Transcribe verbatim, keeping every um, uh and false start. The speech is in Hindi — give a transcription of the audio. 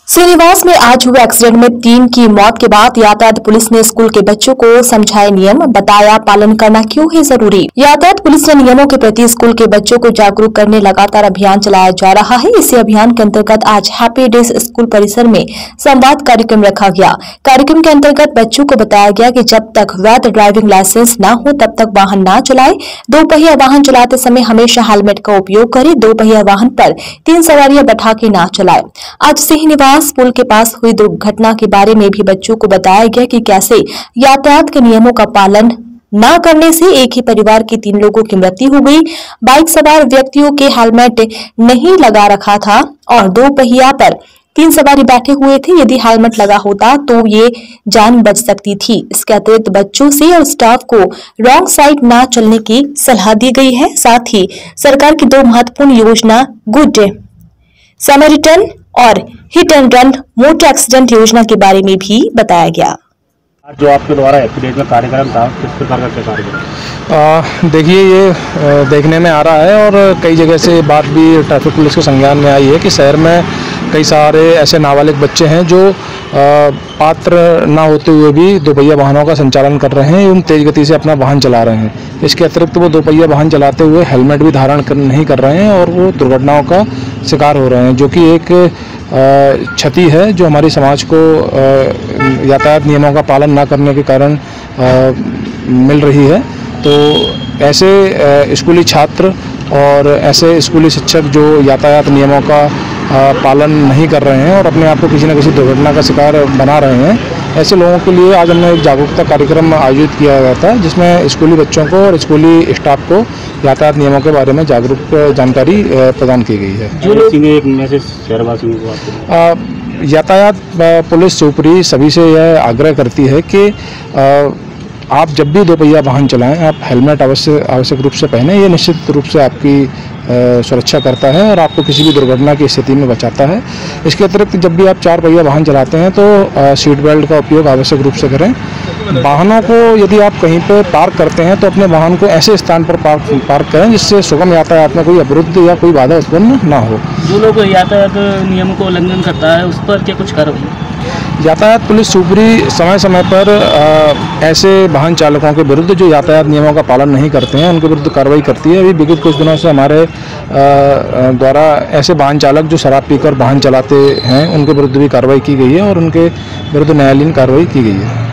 श्रीनिवास में आज हुए एक्सीडेंट में तीन की मौत के बाद यातायात पुलिस ने स्कूल के बच्चों को समझाए नियम, बताया पालन करना क्यों है जरूरी। यातायात पुलिस ने नियमों के प्रति स्कूल के बच्चों को जागरूक करने लगातार अभियान चलाया जा रहा है। इसी अभियान के अंतर्गत आज हैप्पी डेज स्कूल परिसर में संवाद कार्यक्रम रखा गया। कार्यक्रम के अंतर्गत बच्चों को बताया गया कि जब तक वैध ड्राइविंग लाइसेंस न हो तब तक वाहन न चलाए। दो पहिया वाहन चलाते समय हमेशा हेलमेट का उपयोग करें। दो पहिया वाहन पर तीन सवारियां बैठा के न चलाए। आज श्रीनिवास पुल के पास हुई दुर्घटना के बारे में भी बच्चों को बताया गया कि कैसे यातायात के नियमों का पालन न करने से एक ही परिवार के तीन लोगों की मृत्यु हो गई। बाइक सवार व्यक्तियों के हेलमेट नहीं लगा रखा था और दो पहिया पर तीन सवारी बैठे हुए थे। यदि हेलमेट लगा होता तो ये जान बच सकती थी। इसके अतिरिक्त बच्चों से और स्टाफ को रॉन्ग साइड न चलने की सलाह दी गई है। साथ ही सरकार की दो महत्वपूर्ण योजना गुड समरिटन और hit and run motor accident योजना के बारे में भी बताया गया। जो आपके द्वारा हैप्पी डेज में कार्यक्रम था, किस प्रकार का कार्यक्रम? देखिए, ये देखने में आ रहा है और कई जगह से बात भी ट्रैफिक पुलिस के संज्ञान में आई है कि शहर में कई सारे ऐसे नाबालिग बच्चे हैं जो पात्र ना होते हुए भी दोपहिया वाहनों का संचालन कर रहे हैं एवं तेज गति से अपना वाहन चला रहे हैं। इसके अतिरिक्त वो दोपहिया वाहन चलाते हुए हेलमेट भी धारण कर, नहीं कर रहे हैं और वो दुर्घटनाओं का शिकार हो रहे हैं, जो कि एक क्षति है जो हमारी समाज को यातायात नियमों का पालन ना करने के कारण मिल रही है। तो ऐसे स्कूली छात्र और ऐसे स्कूली शिक्षक जो यातायात नियमों का पालन नहीं कर रहे हैं और अपने आप को किसी न किसी दुर्घटना का शिकार बना रहे हैं, ऐसे लोगों के लिए आज हमने एक जागरूकता कार्यक्रम आयोजित किया गया था, जिसमें स्कूली बच्चों को और स्कूली स्टाफ को यातायात नियमों के बारे में जागरूक जानकारी प्रदान की गई है। जो एक मैसेज शहरवासियों को यातायात पुलिस चौपरी सभी से यह आग्रह करती है कि आप जब भी दोपहिया वाहन चलाएं, आप हेलमेट अवश्य आवश्यक रूप से पहने। ये निश्चित रूप से आपकी सुरक्षा करता है और आपको किसी भी दुर्घटना की स्थिति में बचाता है। इसके अतिरिक्त जब भी आप चार पहिया वाहन चलाते हैं तो सीट बेल्ट का उपयोग आवश्यक रूप से करें। वाहनों को यदि आप कहीं पर पार्क करते हैं तो अपने वाहन को ऐसे स्थान पर पार्क पार्क करें जिससे सुगम यातायात में कोई अवरुद्ध या कोई बाधा उत्पन्न ना हो। जो लोग यातायात नियम को उल्लंघन करता है उस पर क्या कुछ कार्रवाई? यातायात पुलिस चौपरी समय समय पर आ, ऐसे वाहन चालकों के विरुद्ध जो यातायात नियमों का पालन नहीं करते हैं उनके विरुद्ध कार्रवाई करती है। अभी विगत कुछ दिनों से हमारे द्वारा ऐसे वाहन चालक जो शराब पीकर वाहन चलाते हैं उनके विरुद्ध भी कार्रवाई की गई है और उनके विरुद्ध न्यायालयीन कार्रवाई की गई है।